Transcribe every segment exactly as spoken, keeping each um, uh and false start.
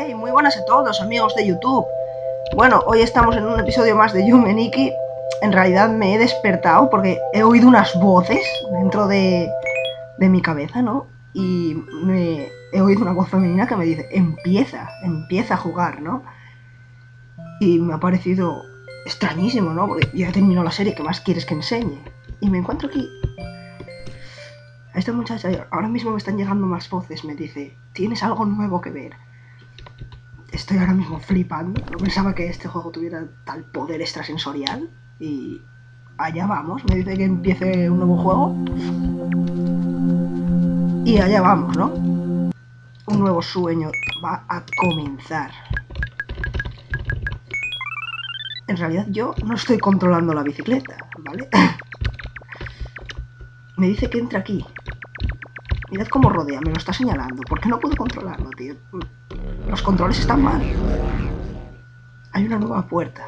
Hey, muy buenas a todos, amigos de YouTube. Bueno, hoy estamos en un episodio más de Yume Nikki. En realidad me he despertado porque he oído unas voces dentro de, de mi cabeza, ¿no? Y me he oído una voz femenina que me dice, empieza, empieza a jugar, ¿no? Y me ha parecido extrañísimo, ¿no? Porque ya he terminado la serie, ¿qué más quieres que enseñe? Y me encuentro aquí a esta muchacha, ahora mismo me están llegando más voces, me dice, tienes algo nuevo que ver. Estoy ahora mismo flipando, no pensaba que este juego tuviera tal poder extrasensorial. Y allá vamos, me dice que empiece un nuevo juego. Y allá vamos, ¿no? Un nuevo sueño va a comenzar. En realidad yo no estoy controlando la bicicleta, ¿vale? Me dice que entre aquí. Mirad cómo rodea, me lo está señalando. ¿Por qué no puedo controlarlo, tío? Los controles están mal. Hay una nueva puerta.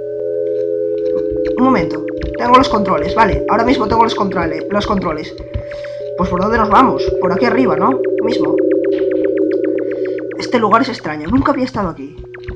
Un momento. Tengo los controles, vale. Ahora mismo tengo los controles. Los controles. Pues ¿por dónde nos vamos? Por aquí arriba, ¿no? Mismo. Este lugar es extraño. Nunca había estado aquí.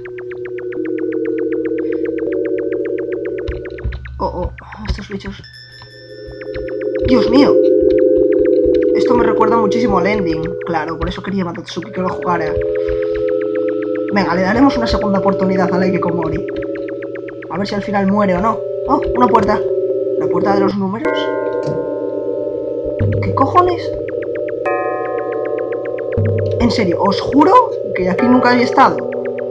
Oh, oh. Estos bichos. Dios mío. Esto me recuerda muchísimo al ending. Claro, por eso quería Matatsuki que lo jugara. Venga, le daremos una segunda oportunidad a la Hikikomori. A ver si al final muere o no. Oh, una puerta. ¿La puerta de los números? ¿Qué cojones? En serio, os juro que aquí nunca había estado.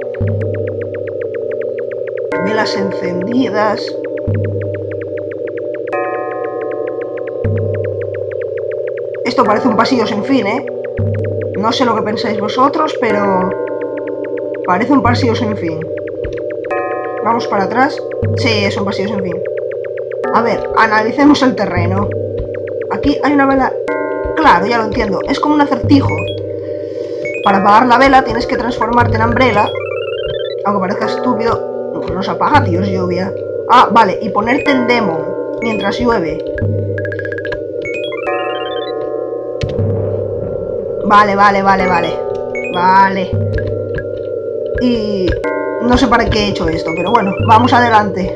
Velas encendidas. Esto parece un pasillo sin fin, ¿eh? No sé lo que pensáis vosotros, pero parece un pasillo sin fin. Vamos para atrás. Sí, es un pasillo sin fin. A ver, analicemos el terreno. Aquí hay una vela. Claro, ya lo entiendo. Es como un acertijo. Para apagar la vela tienes que transformarte en Umbrella. Aunque parezca estúpido. Pues no se apaga, tío, es lluvia. Ah, vale, y ponerte en Demon mientras llueve. Vale, vale, vale, vale. Vale. Y no sé para qué he hecho esto, pero bueno, vamos adelante.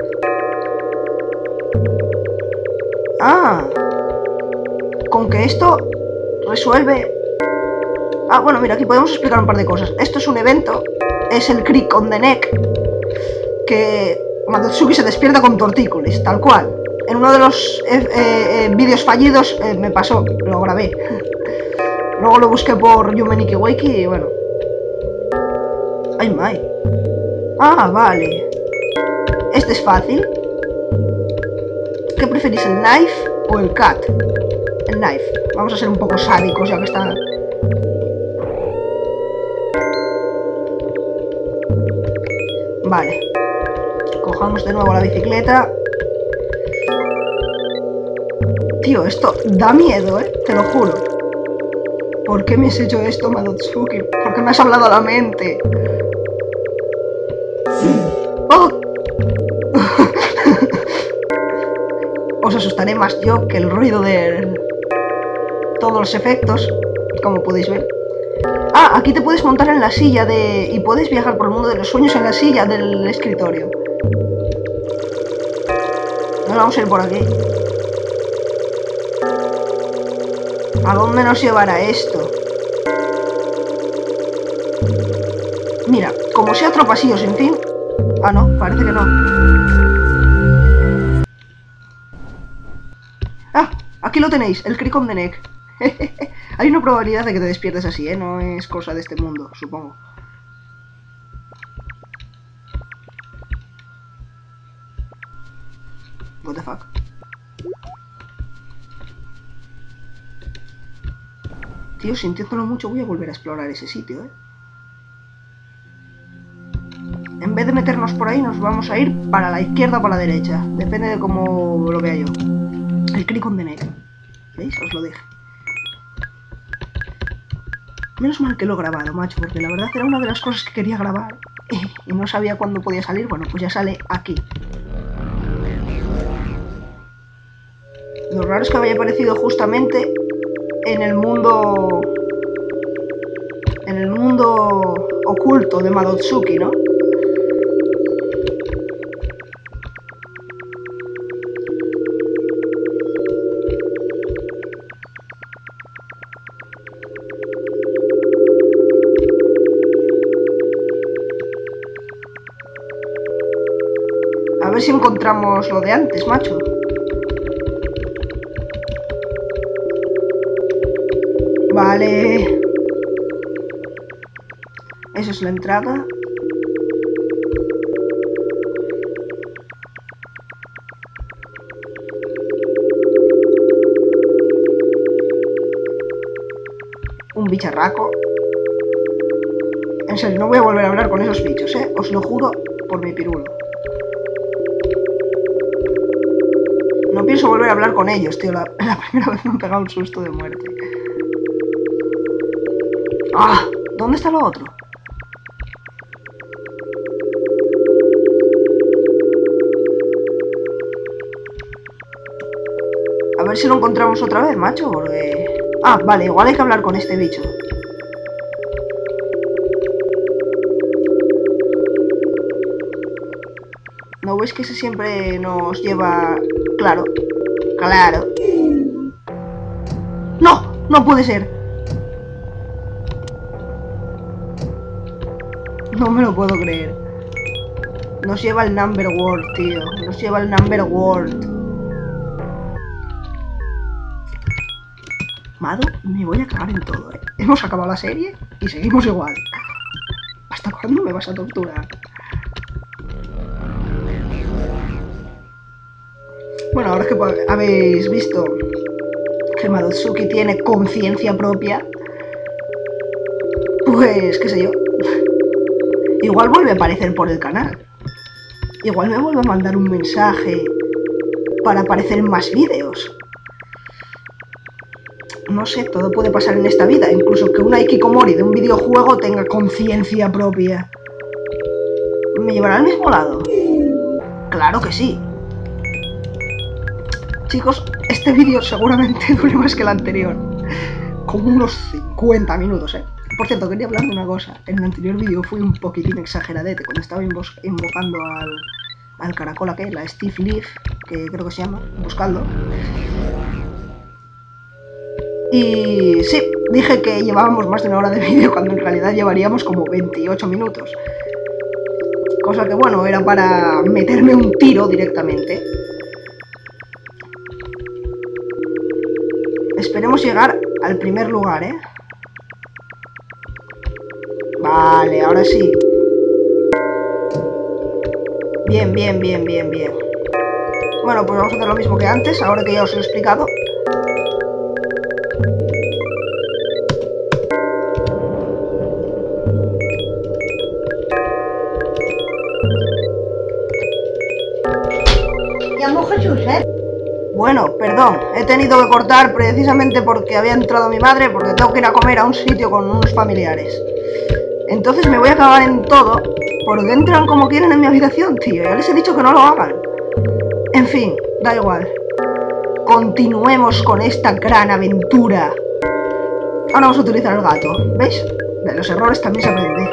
Ah. Con que esto resuelve... Ah, bueno, mira, aquí podemos explicar un par de cosas. Esto es un evento, es el Crick on the Neck, que Matatsuki se despierta con tortícolis, tal cual. En uno de los eh, eh, vídeos fallidos eh, me pasó, lo grabé. Luego lo busqué por Yume Nikki Wakey y bueno. ¡Ay, my! Ah, vale. Este es fácil. ¿Qué preferís, el knife o el cat? El knife. Vamos a ser un poco sádicos ya que está... Vale. Cojamos de nuevo la bicicleta. Tío, esto da miedo, ¿eh? Te lo juro. ¿Por qué me has hecho esto, Matatsuki? ¿Por qué me has hablado a la mente? ¡Oh! Os asustaré más yo que el ruido de todos los efectos, como podéis ver. Ah, aquí te puedes montar en la silla de... y puedes viajar por el mundo de los sueños en la silla del escritorio. Nos vamos a ir por aquí. ¿A dónde nos llevará esto? Mira, como sea otro pasillo sin fin... Ah, no, parece que no. Ah, aquí lo tenéis, el Crick on the Neck. Hay una probabilidad de que te despiertes así, ¿eh? No es cosa de este mundo, supongo. What the fuck? Tío, sintiéndolo mucho voy a volver a explorar ese sitio, ¿eh? En vez de meternos por ahí, nos vamos a ir para la izquierda o para la derecha. Depende de cómo lo vea yo. El Crick on the Neck. ¿Veis? Os lo dije. Menos mal que lo he grabado, macho, porque la verdad era una de las cosas que quería grabar. Y no sabía cuándo podía salir. Bueno, pues ya sale aquí. Lo raro es que me haya aparecido justamente en el mundo... En el mundo oculto de Madotsuki, ¿no? A ver si encontramos lo de antes, macho. Vale. Esa es la entrada. Un bicharraco. En serio, no voy a volver a hablar con esos bichos, ¿eh? Os lo juro por mi pirulo. No pienso volver a hablar con ellos, tío. La, la primera vez me han pegado un susto de muerte. ¡Ah! ¿Dónde está lo otro? A ver si lo encontramos otra vez, macho, porque... Ah, vale, igual hay que hablar con este bicho. ¿No ves que ese siempre nos lleva...? Claro, claro. ¡No! ¡No puede ser! No me lo puedo creer. Nos lleva el Number World, tío. Nos lleva el Number World. Mado, me voy a cagar en todo, ¿eh? Hemos acabado la serie y seguimos igual. ¿Hasta cuándo me vas a torturar? Bueno, ahora que habéis visto que Madotsuki tiene conciencia propia, pues, qué sé yo, igual vuelve a aparecer por el canal. Igual me vuelve a mandar un mensaje para aparecer en más vídeos. No sé, todo puede pasar en esta vida. Incluso que una Hikikomori de un videojuego tenga conciencia propia. ¿Me llevará al mismo lado? Claro que sí. Chicos, este vídeo seguramente dure más que el anterior. Como unos cincuenta minutos, ¿eh? Por cierto, quería hablar de una cosa. En el anterior vídeo fui un poquitín exageradete cuando estaba invocando al, al caracol aquel, la Steve Leaf, que creo que se llama, buscando. Y sí, dije que llevábamos más de una hora de vídeo cuando en realidad llevaríamos como veintiocho minutos. Cosa que, bueno, era para meterme un tiro directamente. Esperemos llegar al primer lugar, ¿eh? Vale, ahora sí. Bien, bien, bien, bien, bien. Bueno, pues vamos a hacer lo mismo que antes, ahora que ya os lo he explicado. Llamo Jesús, ¿eh? Bueno, perdón, he tenido que cortar precisamente porque había entrado mi madre, porque tengo que ir a comer a un sitio con unos familiares. Entonces me voy a cagar en todo, porque entran como quieren en mi habitación, tío. Ya les he dicho que no lo hagan. En fin, da igual. Continuemos con esta gran aventura. Ahora vamos a utilizar el gato, ¿veis? De los errores también se aprende.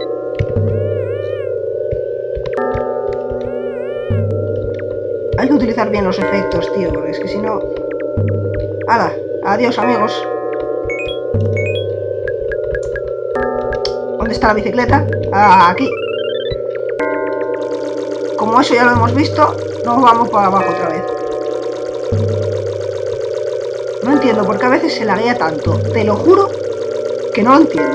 Hay que utilizar bien los efectos, tío, porque es que si no... ¡Hala! Adiós, amigos. ¿Dónde está la bicicleta? Ah, aquí. Como eso ya lo hemos visto, nos vamos para abajo otra vez. No entiendo por qué a veces se laguea tanto. Te lo juro que no lo entiendo.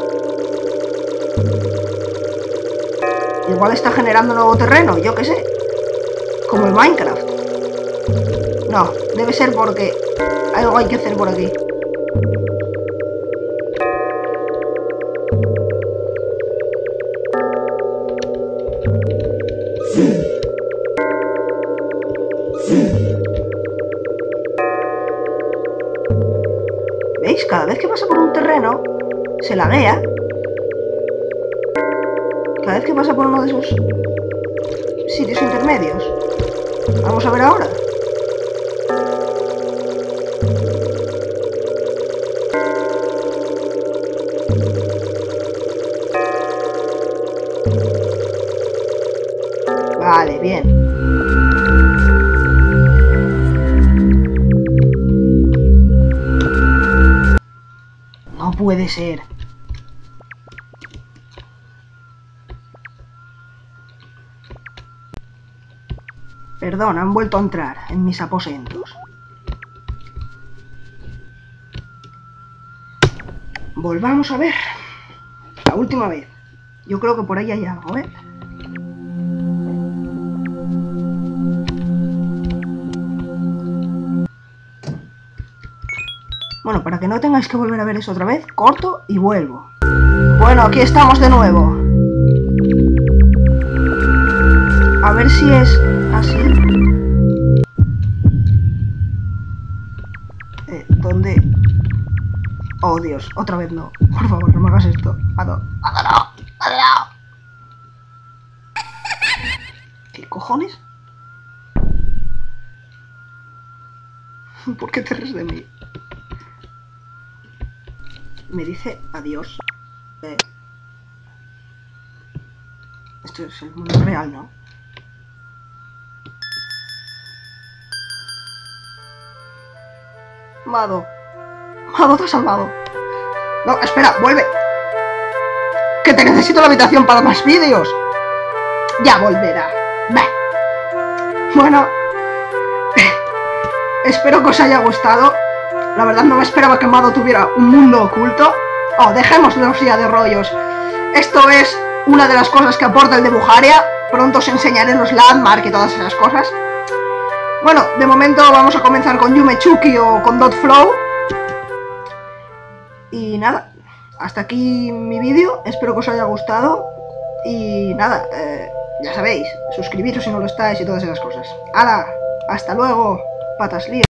Igual está generando nuevo terreno, yo qué sé. Como el Minecraft. No, debe ser porque algo hay que hacer por aquí. ¿Veis? Cada vez que pasa por un terreno, se laguea. Cada vez que pasa por uno de esos sitios intermedios. Vamos a ver ahora. Vale, bien. No puede ser. Perdón, han vuelto a entrar en mis aposentos. Volvamos a ver. La última vez. Yo creo que por ahí hay algo, ¿eh? Bueno, para que no tengáis que volver a ver eso otra vez, corto y vuelvo. Bueno, aquí estamos de nuevo. A ver si es así. Eh, ¿dónde? Oh, Dios, otra vez no. Por favor, no me hagas esto. Ado, ado, no, ado, no. ¿Qué cojones? ¿Por qué te ríes de mí? Me dice adiós. Eh, esto es el mundo real, ¿no? Mado. Mado, te has salvado. No, espera, vuelve. Que te necesito la habitación para más vídeos. Ya volverá. Bah. Bueno. Espero que os haya gustado. La verdad no me esperaba que Mado tuviera un mundo oculto. Oh, dejémoslos ya de rollos. Esto es una de las cosas que aporta el de Bujaria. Pronto os enseñaré los landmark y todas esas cosas. Bueno, de momento vamos a comenzar con Yumechuki o con Dotflow. Y nada, hasta aquí mi vídeo. Espero que os haya gustado. Y nada, eh, ya sabéis, suscribiros si no lo estáis y todas esas cosas. ¡Hala! ¡Hasta luego! Patas lías.